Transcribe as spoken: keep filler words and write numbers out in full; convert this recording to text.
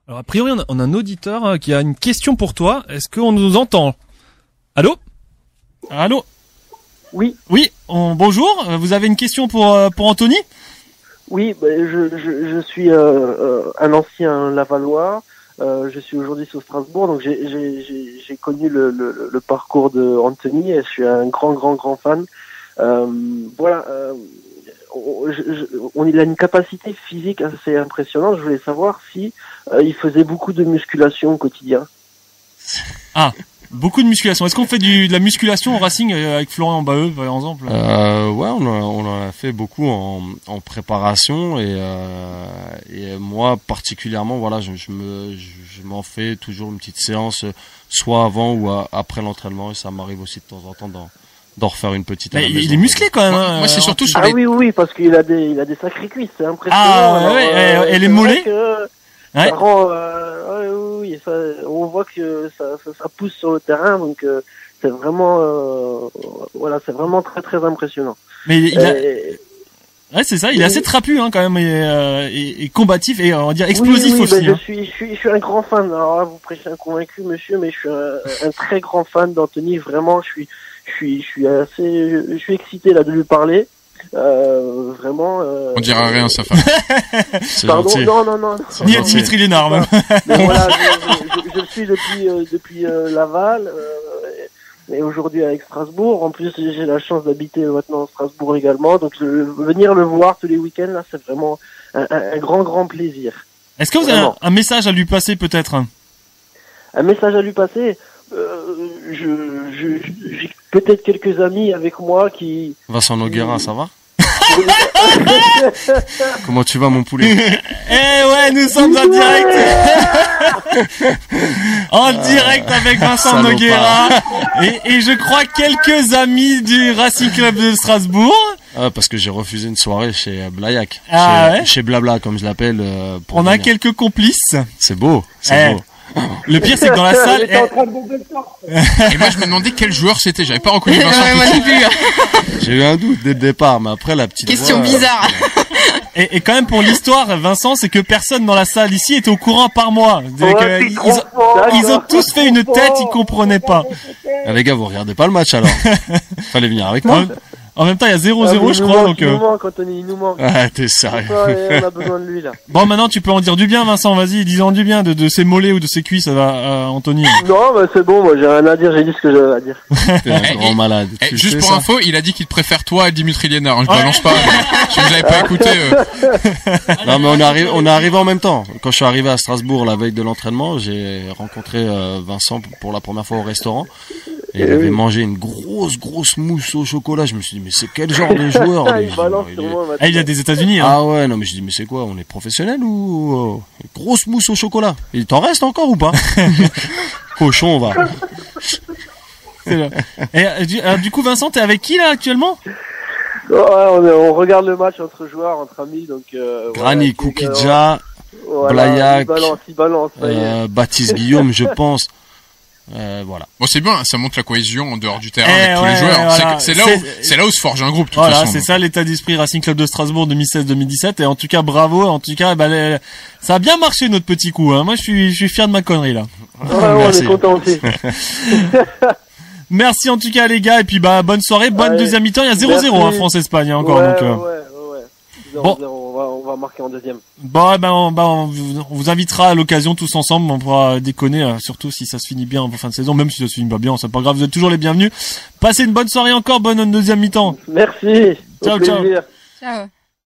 Alors a priori on a, on a un auditeur euh, qui a une question pour toi. Est-ce qu'on nous entend? Allô? Allô? Oui. Oui. On, bonjour. Vous avez une question pour euh, pour Anthony? Oui. Bah, je, je je suis euh, euh, un ancien Lavallois. Euh, je suis aujourd'hui sur Strasbourg, donc j'ai j'ai j'ai, j'ai connu le, le le parcours de Anthony et je suis un grand grand grand fan. Euh, voilà. Euh, on, je, je, on il a une capacité physique assez impressionnante. Je voulais savoir si euh, il faisait beaucoup de musculation au quotidien. Ah. Beaucoup de musculation. Est-ce qu'on fait du, de la musculation au Racing avec Florian Baheux, par exemple? euh, Ouais, on, a, on en a fait beaucoup en, en préparation et, euh, et moi particulièrement, voilà, je, je me, je, je m'en fais toujours une petite séance, soit avant ou à, après l'entraînement, et ça m'arrive aussi de temps en temps d'en, d'en refaire une petite. Il, il est musclé quand même. Moi, hein, moi c'est surtout sur Ah les... oui oui parce qu'il a des il a des sacrées cuisses, c'est impressionnant. Ah Alors, ouais, euh, et, et les c'est mollets. vrai que Ouais. Ça rend, euh, ouais, oui, ça, on voit que ça, ça, ça pousse sur le terrain, donc euh, c'est vraiment, euh, voilà, c'est vraiment très très impressionnant. Mais il a... Et... ouais, c'est ça. Il est assez trapu, hein, quand même, et, euh, et, et combatif et on va dire explosif oui, oui, aussi. Ben, hein. je suis, je suis, je suis un grand fan. Alors là, vous prêchez un convaincu, monsieur, mais je suis un, un très grand fan d'Anthony. Vraiment, je suis, je suis, je suis assez, je, je suis excité là de lui parler. Euh, vraiment. Euh, On dira rien, sa femme. C'est Pardon, gentil. non, non, non. C'est Ni à gentil. Dimitri Lénard, même. Mais voilà, je, je, je le suis depuis euh, depuis euh, Laval, euh, et aujourd'hui avec Strasbourg. En plus, j'ai la chance d'habiter maintenant à Strasbourg également, donc je, venir le voir tous les week-ends là, c'est vraiment un, un, un grand grand plaisir. Est-ce que vous avez un, un message à lui passer peut-être? Un message à lui passer. Euh, je, je, j'ai peut-être quelques amis avec moi qui. Vincent Noguera, ça va? Comment tu vas, mon poulet? Eh ouais, nous sommes en direct. En direct avec Vincent Salopard. Noguera et, et je crois quelques amis du Racing Club de Strasbourg. Ah, parce que j'ai refusé une soirée chez Blayac, Ah chez, ouais chez Blabla comme je l'appelle. Euh, pour On a venir. quelques complices. C'est beau, c'est Eh. beau. Le pire c'est que dans la salle, J'étais en train de bomber le torse. Et moi, je me demandais quel joueur c'était. J'avais pas reconnu Vincent. Ouais, tout de moi non suite. plus. J'ai eu un doute dès le départ, mais après la petite Question voix, euh, bizarre. et, et quand même pour l'histoire, Vincent, c'est que personne dans la salle ici était au courant par moi. Donc, Ouais, euh, t'es ils, trop ont, fort, ils ont tous fait une trop tête, fort. ils comprenaient pas. Ah, les gars, vous regardez pas le match alors? Fallait venir avec moi. En, en même temps, il y a zéro Ah, zéro, mais je il nous crois. manque, Donc, il euh, nous manque, Anthony, il nous manque. Ah, t'es sérieux? Ça, et on a besoin de lui là. bon, maintenant tu peux en dire du bien, Vincent. Vas-y, dis-en du bien de, de ses mollets ou de ses cuisses, à, à Anthony. Non, bah c'est bon, moi j'ai rien à dire, j'ai dit ce que j'avais à dire. T'es un Eh, grand eh, malade. Eh, Tu juste sais pour ça info, il a dit qu'il te préfère toi à Dimitri Lénard. Hein, je Ouais. balance pas. Si vous avez pas écouté, euh, Non, mais on est arrivé, on est arrivé en même temps. Quand je suis arrivé à Strasbourg la veille de l'entraînement, j'ai rencontré euh, Vincent pour la première fois au restaurant. Et il Eh avait oui. mangé une grosse, grosse mousse au chocolat. Je me suis dit, mais c'est quel genre de joueur? lui? Il balance Il sur est- moi maintenant. Ah, il a des États-Unis. Hein. Ah ouais, non mais je dis, mais c'est quoi? On est professionnel ou... euh, grosse mousse au chocolat. Il t'en reste encore ou pas? Cochon, on va. C'est là. Et euh, du, euh, du coup, Vincent, t'es avec qui là actuellement? Ouais, on, est- on regarde le match entre joueurs, entre amis, donc. Euh, Granny, voilà, Koukidja, voilà, Blayac, il balance, il balance, ça y est. euh, Baptiste Guillaume, je pense. Euh, voilà. bon, c'est bien. Ça montre la cohésion en dehors du terrain Eh avec tous ouais, les joueurs. C'est- voilà. C'est là C'est- où, c'est là où se forge un groupe. De toute Voilà, façon, c'est donc. ça l'état d'esprit Racing Club de Strasbourg deux mille seize deux mille dix-sept. Et en tout cas, bravo. En tout cas, bah, les- ça a bien marché notre petit coup. Hein. Moi, je suis, je suis fier de ma connerie là. Ouais, ouais, on Merci. est content aussi. Merci en tout cas les gars. Et puis bah bonne soirée, bonne Allez. deuxième mi-temps. Il y a zéro zéro, hein, Merci. France-Espagne hein, encore. ouais, donc, euh, ouais, ouais, ouais. zéro Bon. zéro, on va, on va marquer en deuxième. Bon, eh ben, on, bah, on, vous- on vous invitera à l'occasion tous ensemble. On pourra déconner, euh, surtout si ça se finit bien en fin de saison. Même si ça se finit pas bien, c'est pas grave. Vous êtes toujours les bienvenus. Passez une bonne soirée encore, bonne deuxième mi-temps. Merci. Ciao, Au ciao. plaisir. Ciao.